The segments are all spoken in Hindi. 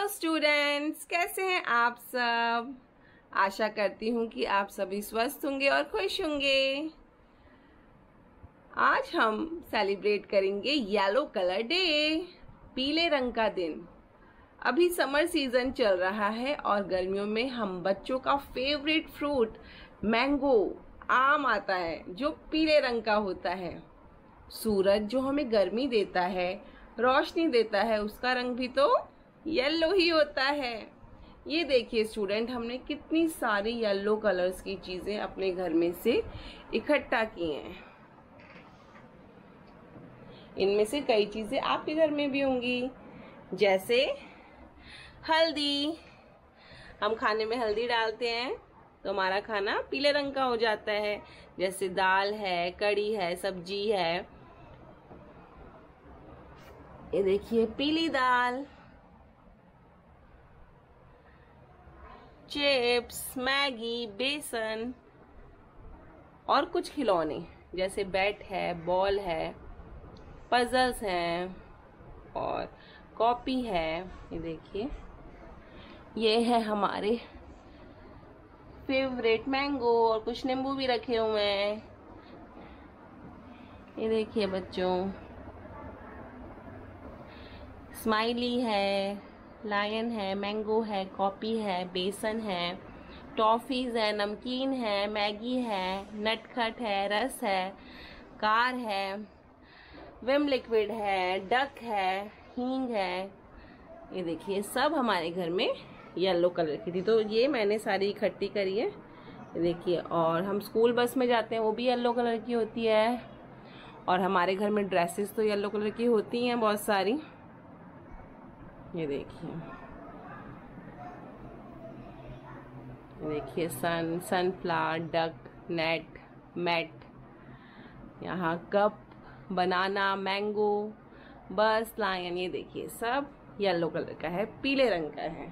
स्टूडेंट्स, कैसे हैं आप सब। आशा करती हूँ कि आप सभी स्वस्थ होंगे और खुश होंगे। आज हम सेलिब्रेट करेंगे येलो कलर डे, पीले रंग का दिन। अभी समर सीजन चल रहा है और गर्मियों में हम बच्चों का फेवरेट फ्रूट मैंगो, आम आता है जो पीले रंग का होता है। सूरज जो हमें गर्मी देता है, रोशनी देता है, उसका रंग भी तो येलो ही होता है। ये देखिए स्टूडेंट, हमने कितनी सारी येलो कलर्स की चीजें अपने घर में से इकट्ठा की हैं। इनमें से कई चीजें आपके घर में भी होंगी, जैसे हल्दी। हम खाने में हल्दी डालते हैं तो हमारा खाना पीले रंग का हो जाता है। जैसे दाल है, कड़ी है, सब्जी है। ये देखिए पीली दाल, चिप्स, मैगी, बेसन और कुछ खिलौने जैसे बैट है, बॉल है, पजल्स हैं और कॉपी है। ये देखिए, ये है हमारे फेवरेट मैंगो और कुछ नींबू भी रखे हुए हैं। ये देखिए बच्चों, स्माइली है, लायन है, मैंगो है, कॉपी है, बेसन है, टॉफीज है, नमकीन है, मैगी है, नटखट है, रस है, कार है, विम लिक्विड है, डक है, हींग है। ये देखिए सब हमारे घर में येलो कलर की थी, तो ये मैंने सारी इकट्ठी करी है। ये देखिए, और हम स्कूल बस में जाते हैं वो भी येलो कलर की होती है, और हमारे घर में ड्रेसेस तो येलो कलर की होती हैं बहुत सारी। ये देखिए सनफ्लावर, डक, नेट, मैट, यहाँ cup, banana, mango, bus, lion. ये देखिए सब येलो कलर का है, पीले रंग का है।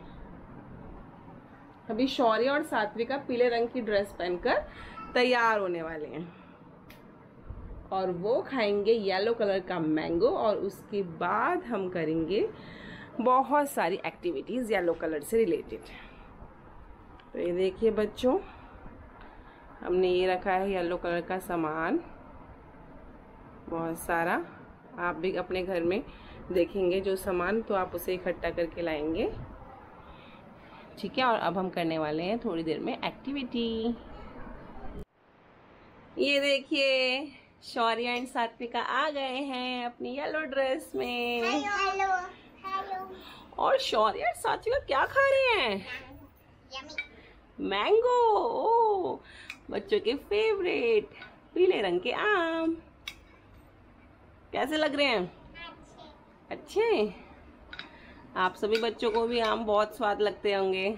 अभी शौर्य और सात्विका पीले रंग की ड्रेस पहनकर तैयार होने वाले हैं और वो खाएंगे येलो कलर का मैंगो, और उसके बाद हम करेंगे बहुत सारी एक्टिविटीज येलो कलर से रिलेटेड। तो ये देखिए बच्चों, हमने ये रखा है येलो कलर का सामान बहुत सारा। आप भी अपने घर में देखेंगे जो सामान, तो आप उसे इकट्ठा करके लाएंगे, ठीक है। और अब हम करने वाले हैं थोड़ी देर में एक्टिविटी। ये देखिए शौर्य एंड सात्विका आ गए हैं अपनी येलो ड्रेस में। Hello hello. और शौर्य और सात्विका क्या खा रहे हैं? मैंगो। ओ, बच्चों के फेवरेट पीले रंग के आम। कैसे लग रहे हैं? अच्छे। आप सभी बच्चों को भी आम बहुत स्वाद लगते होंगे।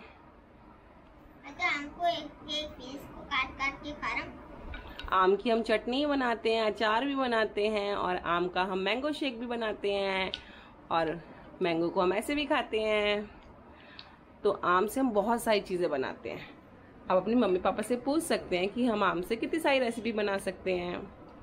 आम को एक पीस को काट काट के खा रहा। आम की हम चटनी बनाते हैं, अचार भी बनाते हैं, और आम का हम मैंगो शेक भी बनाते हैं, और मैंगो को हम ऐसे भी खाते हैं। तो आम से हम बहुत सारी चीजें बनाते हैं। आप अपनी मम्मी पापा से पूछ सकते हैं कि हम आम से कितनी सारी रेसिपी बना सकते हैं।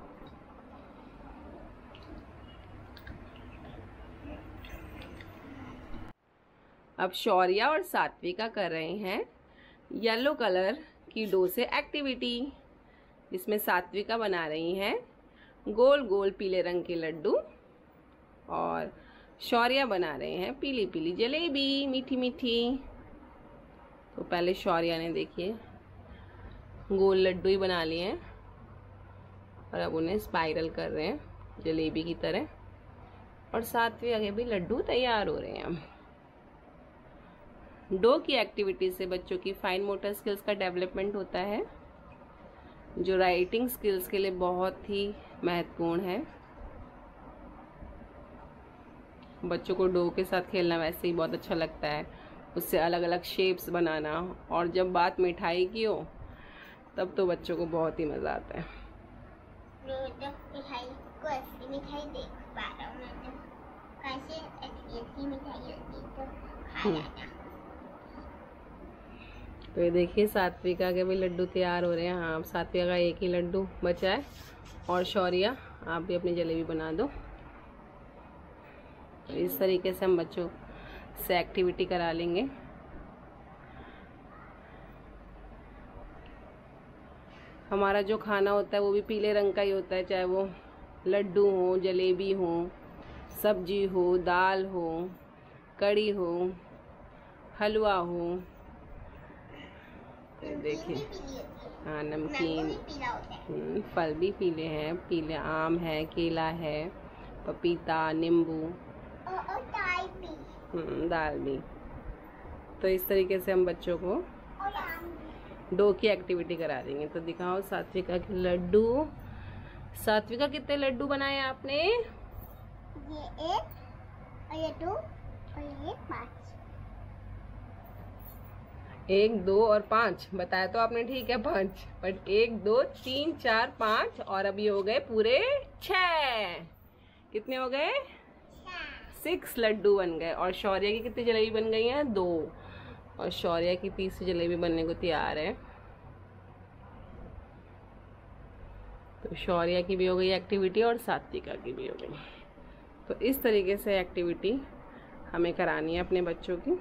अब शौर्य और सात्विका कर रहे हैं येलो कलर की डो से एक्टिविटी, जिसमें सात्विका बना रही हैं गोल गोल पीले रंग के लड्डू, और शौर्य बना रहे हैं पीली पीली जलेबी, मीठी मीठी। तो पहले शौर्य ने देखिए गोल लड्डू ही बना लिए हैं, और अब उन्हें स्पाइरल कर रहे हैं जलेबी की तरह, और सात्विका के भी लड्डू तैयार हो रहे हैं। डो की एक्टिविटी से बच्चों की फाइन मोटर स्किल्स का डेवलपमेंट होता है, जो राइटिंग स्किल्स के लिए बहुत ही महत्वपूर्ण है। बच्चों को डो के साथ खेलना वैसे ही बहुत अच्छा लगता है, उससे अलग अलग शेप्स बनाना, और जब बात मिठाई की हो तब तो बच्चों को बहुत ही मजा आता है। मिठाई को असली मिठाई देख पा रहा हूं मैं, कैसे असली मिठाई होती तो खा जाना। तो ये देखिए सात्विका के भी लड्डू तैयार हो रहे हैं। हाँ, सात्विका का एक ही लड्डू बचा है, और शौर्य आप भी अपनी जलेबी बना दो। तो इस तरीके से हम बच्चों से एक्टिविटी करा लेंगे। हमारा जो खाना होता है वो भी पीले रंग का ही होता है, चाहे वो लड्डू हो, जलेबी हो, सब्जी हो, दाल हो, कड़ी हो, हलवा हो। देखिए, हाँ, नमकीन, फल भी पीले हैं, पीले आम है, केला है, पपीता, नींबू और दाल भी। तो इस तरीके से हम बच्चों को डो की एक्टिविटी करा देंगे। तो दिखाओ सात्विका के लड्डू। सात्विका, कितने लड्डू बनाए आपने? ये 1 और ये 2 और ये 5। 1, 2 और 5 बताया तो आपने, ठीक है 5, बट 1, 2, 3, 4, 5 और अभी हो गए पूरे 6। कितने हो गए? 6 लड्डू बन गए। और शौर्य की कितनी जलेबी बन गई हैं? 2। और शौर्य की तीसरी जलेबी बनने को तैयार है। तो शौर्य की भी हो गई एक्टिविटी और सात्विका की भी हो गई। तो इस तरीके से एक्टिविटी हमें करानी है अपने बच्चों की।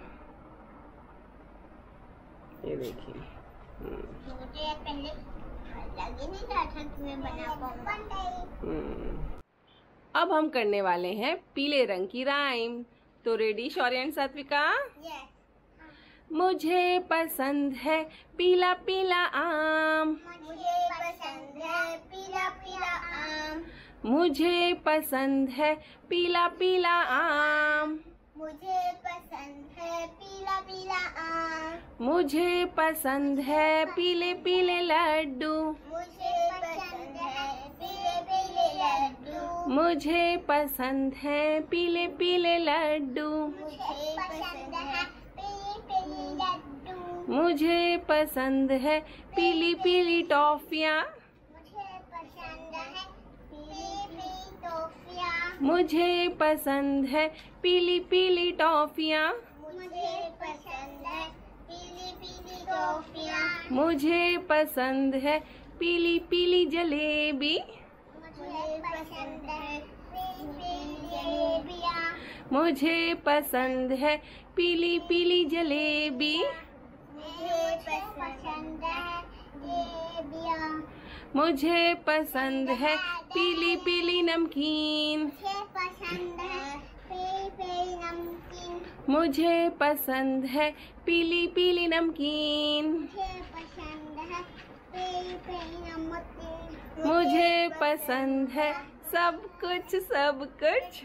ये देखिए, मुझे पहले लग ही नहीं रहा था कि मैं बना पाऊंगा। अब हम करने वाले हैं पीले रंग की राइम। तो ready Shaurya and Satvika? Yes. मुझे पसंद है पीला पीला आम, मुझे पसंद है पीला पीला आम। मुझे पसंद है पीला पीला आम, मुझे पसंद है पीला पीला आम। मुझे पसंद है पीले पीले लड्डू, मुझे पसंद है पीले पीले लड्डू। मुझे पसंद है पीले पीले लड्डू, मुझे पसंद है पीले पीले लड्डू। मुझे पसंद है पीली पीली टॉफियाँ, मुझे पसंद है पीली पीली टॉफियाँ। मुझे पसंद है पीली पीली टॉफियाँ, मुझे पसंद है पीली पीली टॉफियाँ। मुझे पसंद है पीली पीली जलेबी, मुझे पसंद है पीली पीली जलेबियाँ। मुझे पसंद है पीली पीली जलेबी, मुझे पसंद है जलेबियाँ। मुझे पसंद है पीली पीली नमकीन, मुझे पसंद है पीली पीली नमकीन। मुझे पसंद है पीली पीली नमकीन, मुझे पसंद है पीली पीली नमकीन। मुझे पसंद है सब कुछ सब कुछ,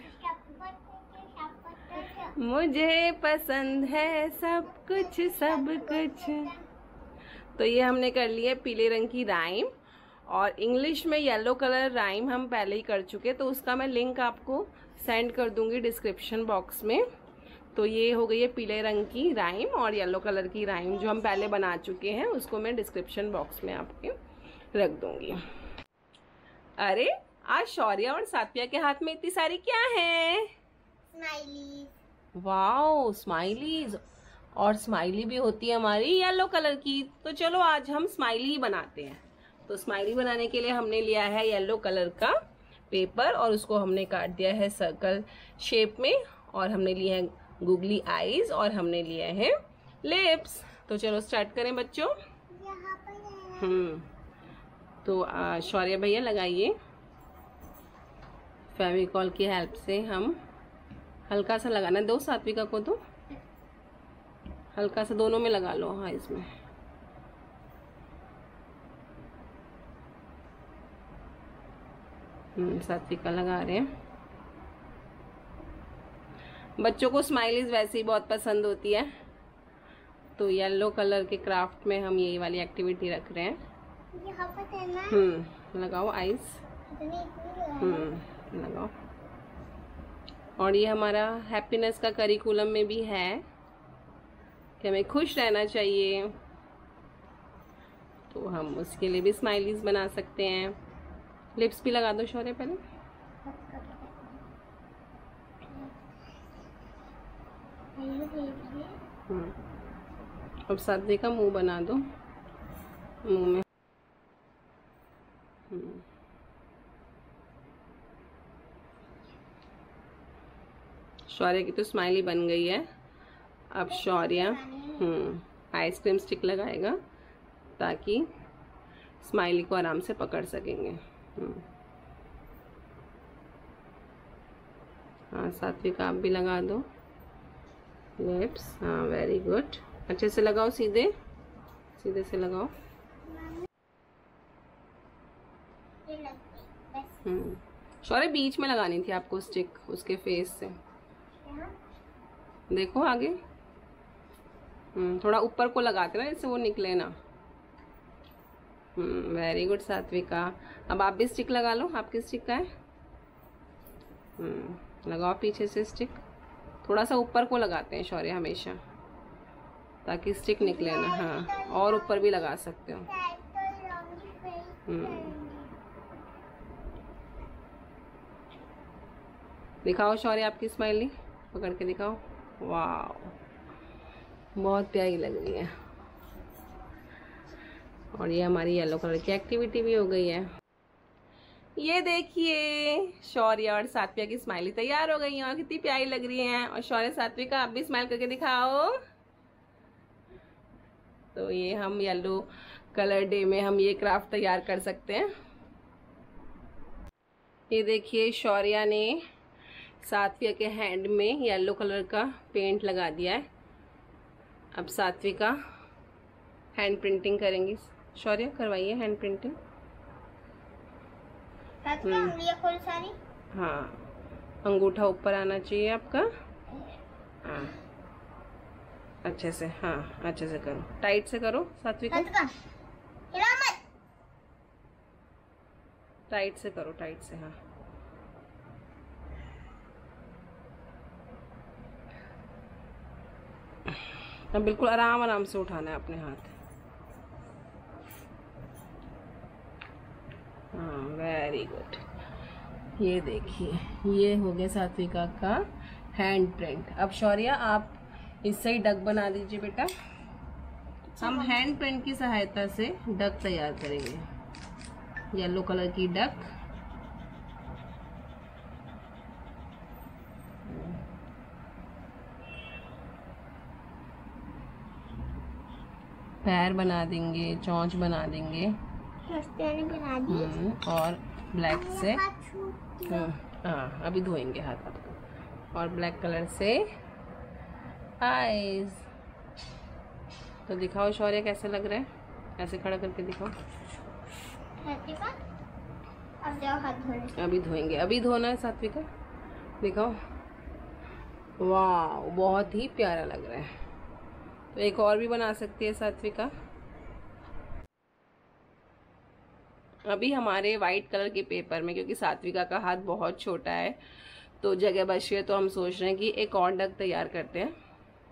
मुझे पसंद है सब कुछ सब कुछ। तो ये हमने कर लिया पीले रंग की राइम। और इंग्लिश में येलो कलर राइम हम पहले ही कर चुके, तो उसका मैं लिंक आपको सेंड कर दूंगी डिस्क्रिप्शन बॉक्स में। तो ये हो गई है पीले रंग की राइम और येलो कलर की राइम जो हम पहले बना चुके हैं, उसको मैं डिस्क्रिप्शन बॉक्स में आपके रख दूंगी। अरे, आज शौर्य और सात्विया के हाथ में इतनी सारी क्या है? स्माइली। Wow, smileys. और स्माइली भी होती है हमारी येलो कलर की। तो चलो आज हम स्माइली बनाते हैं। तो स्माइली बनाने के लिए हमने लिया है येलो कलर का पेपर और उसको हमने काट दिया है सर्कल शेप में। और हमने लिए हैं गूगली आईज और हमने लिए हैं लिप्स। तो चलो स्टार्ट करें बच्चों। यहाँ पर तो शौर्य भैया लगाइए। फेविकॉल की हेल्प से हम हल्का सा लगाना, दो सात्विका को तो हल्का सा दोनों में लगा लो। हाँ, इसमें सात्विका लगा रहे हैं। बच्चों को स्माइलीज वैसे ही बहुत पसंद होती है, तो येलो कलर के क्राफ्ट में हम यही वाली एक्टिविटी रख रहे हैं। यहाँ पर करना। लगाओ आइस। इतनी लगाओ। और ये हमारा हैप्पीनेस का करिकुलम में भी है कि हमें खुश रहना चाहिए, तो हम उसके लिए भी स्माइलीज बना सकते हैं। लिप्स भी लगा दो शौर्य पहले। अब सादे का मुंह बना दो, मुंह में। शौर्य की तो स्माइली बन गई है। अब शौर्य आइसक्रीम स्टिक लगाएगा ताकि स्माइली को आराम से पकड़ सकेंगे। हाँ सात्विक आप भी लगा दो लिप्स। हाँ वेरी गुड, अच्छे से लगाओ, सीधे सीधे से लगाओ। शौर्य बीच में लगानी थी आपको स्टिक उसके फेस से, देखो आगे। थोड़ा ऊपर को लगाते ना जिससे वो निकले ना। Very good Satvika. अब आप भी स्टिक लगा लो, आपकी स्टिक का है। लगाओ पीछे से स्टिक, थोड़ा सा ऊपर को लगाते हैं शौर्य हमेशा ताकि स्टिक निकले ना। हाँ और ऊपर भी लगा सकते हो। दिखाओ शौर्य आपकी स्माइली, पकड़ के दिखाओ। वाह बहुत प्यारी लग रही है। और ये हमारी येलो कलर की एक्टिविटी भी हो गई है। ये देखिए शौर्य और सात्विका की स्माइली तैयार हो गई है और कितनी प्यारी लग रही है। और शौर्य सात्विका आप भी स्माइल करके दिखाओ। तो ये हम येलो कलर डे में हम ये क्राफ्ट तैयार कर सकते हैं। ये देखिए शौर्य ने सात्विका के हैंड में येलो कलर का पेंट लगा दिया है। अब सात्विका हैंड प्रिंटिंग करेंगी। शौर्य करवाइए हैंड प्रिंटिंग। खोल सारी। हाँ अंगूठा ऊपर आना चाहिए आपका। हाँ अच्छे से, हाँ अच्छे से करो, टाइट से करो सात्विका, टाइट से करो, टाइट से। हाँ अब बिल्कुल आराम आराम से उठाना है अपने हाथ। हाँ वेरी गुड। ये देखिए ये हो गया सात्विका का हैंड प्रिंट। अब शौर्य आप इससे ही डक बना दीजिए बेटा। हम हैंड प्रिंट की सहायता से डक तैयार करेंगे, येलो कलर की डक। पैर बना देंगे, चोंच बना देंगे। बना दी। और ब्लैक से हाँ अभी धोएंगे हाथ आपको। और ब्लैक कलर से आईज। तो दिखाओ शौर्य कैसे लग रहा है, ऐसे खड़ा करके दिखाओ। अब जाओ हाथ धोने। अभी धोएंगे, अभी धोना है सात्विका, दिखाओ। वाह बहुत ही प्यारा लग रहा है। तो एक और भी बना सकती है सात्विका। अभी हमारे वाइट कलर के पेपर में, क्योंकि सात्विका का हाथ बहुत छोटा है तो जगह बच रही है, तो हम सोच रहे हैं कि एक और डक तैयार करते हैं।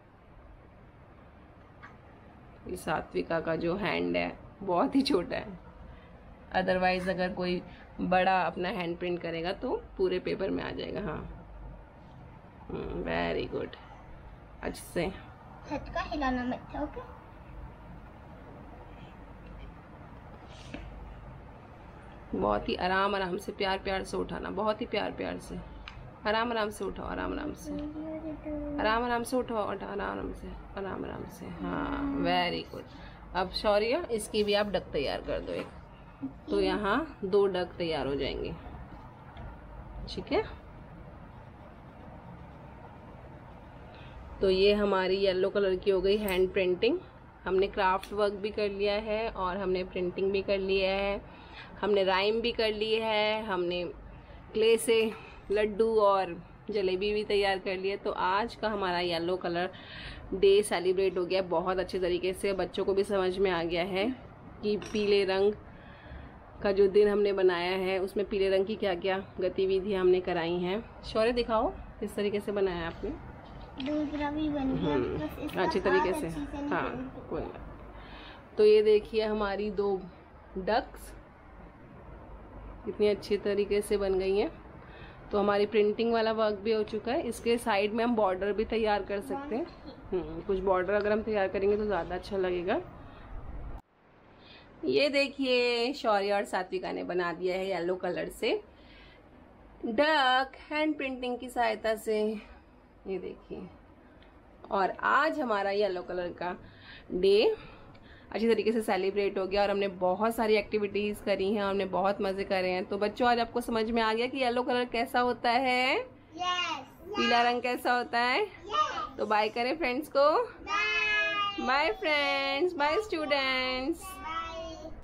ये सात्विका का जो हैंड है बहुत ही छोटा है, अदरवाइज अगर कोई बड़ा अपना हैंड प्रिंट करेगा तो पूरे पेपर में आ जाएगा। हाँ वेरी गुड, अच्छे से का हिलाना मत था। ओके बहुत ही आराम आराम से, प्यार प्यार से उठाना, बहुत ही प्यार प्यार से, आराम आराम से उठाओ, आराम आराम से, आराम आराम से उठाओ, आराम आराम से, आराम आराम से। हाँ वेरी गुड। अब शौर्य इसकी भी आप डक तैयार कर दो एक, तो यहाँ 2 डक तैयार हो जाएंगे। ठीक है, तो ये हमारी येलो कलर की हो गई हैंड प्रिंटिंग। हमने क्राफ्ट वर्क भी कर लिया है और हमने प्रिंटिंग भी कर लिया है, हमने राइम भी कर ली है, हमने क्ले से लड्डू और जलेबी भी तैयार कर लिया। तो आज का हमारा येलो कलर डे सेलिब्रेट हो गया बहुत अच्छे तरीके से। बच्चों को भी समझ में आ गया है कि पीले रंग का जो दिन हमने बनाया है उसमें पीले रंग की क्या क्या गतिविधियां हमने कराई हैं। शौर्य दिखाओ किस तरीके से बनाया आपने। दूसरा भी बन गया अच्छी तरीके से। हाँ कोई ना। तो ये देखिए हमारी 2 डक्स कितनी अच्छी तरीके से बन गई हैं। तो हमारी प्रिंटिंग वाला वर्क भी हो चुका है। इसके साइड में हम बॉर्डर भी तैयार कर सकते हैं। कुछ बॉर्डर अगर हम तैयार करेंगे तो ज़्यादा अच्छा लगेगा। ये देखिए शौर्य और सात्विका ने बना दिया है येलो कलर से डक हैंड प्रिंटिंग की सहायता से। ये देखिए, और आज हमारा येलो कलर का डे अच्छी तरीके से सेलिब्रेट हो गया और हमने बहुत सारी एक्टिविटीज करी हैं, हमने बहुत मजे करे हैं। तो बच्चों आज आपको समझ में आ गया कि येलो कलर कैसा होता है, पीला रंग कैसा होता है। तो बाय करें फ्रेंड्स को। Bye friends, bye students.